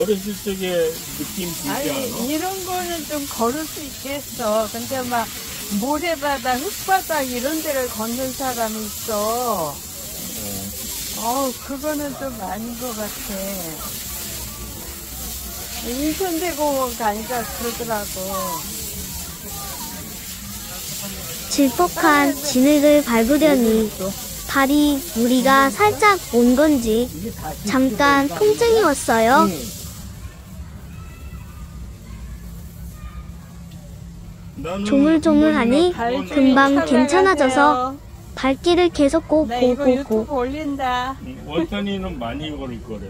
어렸을 적에 느낌 들지 아니, 않아? 이런 거는 좀 걸을 수 있겠어. 근데 막 모래바닥, 흙바닥 이런 데를 걷는 사람이 있어. 그거는 좀 아닌 것 같아. 인천대공원 가니까 그러더라고. 질퍽한 진흙을 밟으려니 발이 무리가 살짝 온 건지 잠깐 통증이 왔어요. 조물조물하니 금방 괜찮아져서 발길을 계속 나 이거 유튜브 고고고고. 올린다. 원산이는 많이 걸을 거래.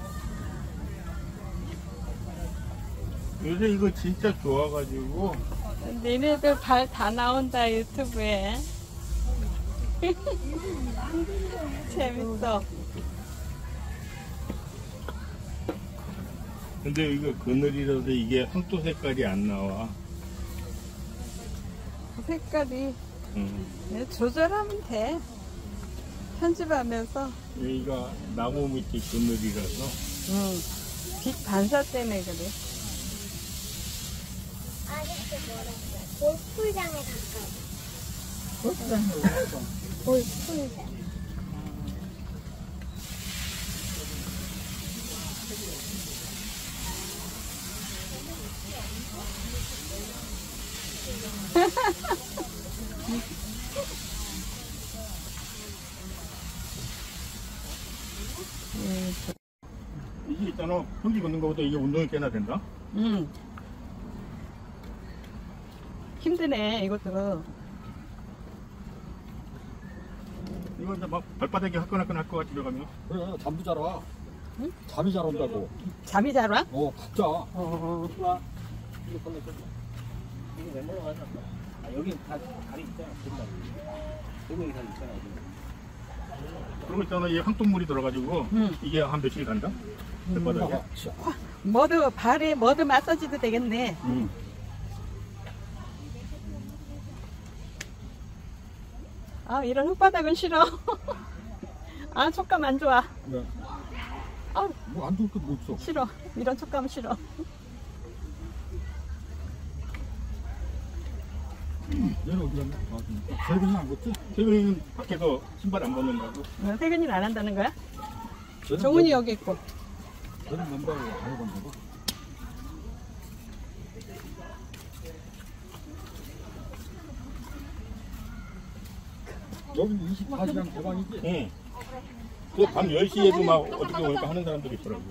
요새 이거 진짜 좋아가지고. 니네들 발 다 나온다 유튜브에. 재밌어. 근데 이거 그늘이라서 이게 황토 색깔이 안 나와. 색깔이 조절하면 돼. 편집하면서. 여기가 나무 밑에 그늘이라서. 빛 반사 때문에 그래. 골프장에 가까워. 골프장. 이게 있잖아. 평지 걷는 것보다 이게 운동이 꽤나 된다? 힘드네 이것도. 이거 이제 막 발바닥에 화끈화끈 할 것 같이 들어가면. 그래, 잠도 잘 와. 응? 잠이 잘 온다고. 잠이 잘 와? 푹 자. 이거 왜 먹어가자. 여기 다리 있잖아. 여기 다리 있잖아. 그러고 있잖아. 이 황토물이 들어가지고 이게 한 며칠 간다? 발바닥에. 머드 발에 머드 마사지도 되겠네. 아 이런 흙바닥은 싫어. 아 촉감 안 좋아. 네. 아 뭐 안 좋을 것도 못 써. 싫어. 이런 촉감 싫어. 얘는 어디 갔나? 세근이 안 걷지? 세근이는 밖에서 신발 안 벗는다고. 세근이는 안 한다는 거야? 쟤는 정훈이 여기 있고. 걔는 맨발로 안 해본다고? 여기 24시간 개방이지? 응. 그 밤 10시에도 막 어떻게 보니까 하는 사람들이 있더라고.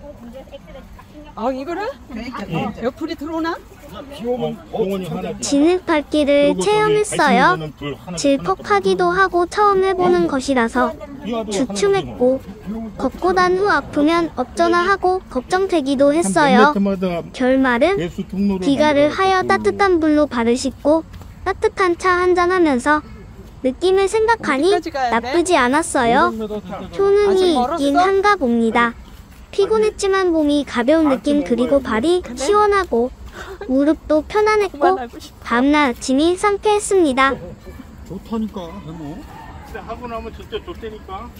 이거를? 여기 불이 들어오나? 비 오면 공원이 하나. 진흙 밟기를 체험했어요. 질퍽하기도 하고 처음 해보는 것이라서 주춤했고 걷고 난 후 아프면 어쩌나 하고 걱정되기도 했어요. 결말은 비가를 하여 따뜻한 불로 발을 씻고 따뜻한 차 한잔하면서 느낌을 생각하니 나쁘지 않았어요. 효능이 있긴 한가 봅니다. 피곤했지만 몸이 가벼운 느낌 그리고 발이 시원하고 무릎도 편안했고 다음날 아침이 상쾌했습니다. 좋다니까, 해모. 근데 하고 나면 진짜 좋다니까.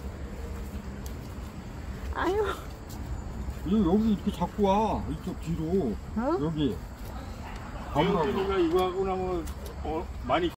아유. 여기 이렇게 자꾸 와. 이쪽 뒤로. 여기. 여기가 이거 하고 나면 많이